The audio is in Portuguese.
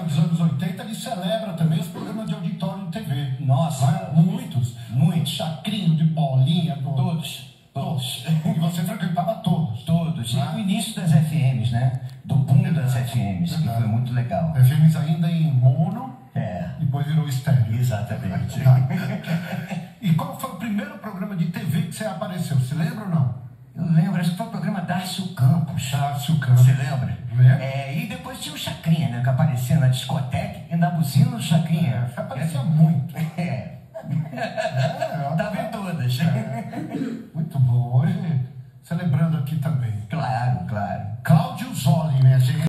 dos anos 80, ele celebra também os programas de auditório de TV. Nossa, muitos. Muitos. Chacrinho de bolinha. Todos. E você frequentava todos. Todos. E o início das FMs, né? Do boom das FMs, que foi muito legal. FMs ainda em mono, depois virou estéreo. Exatamente. E qual foi o primeiro programa de TV que você apareceu? Você lembra ou não? Eu lembro, acho que foi o programa Darcio Campos. Darcio Campos. Você lembra? Lembra? E depois tinha o Chacrinha, né? Que aparecia na discoteca e na buzina do Chacrinha. Aparecia muito.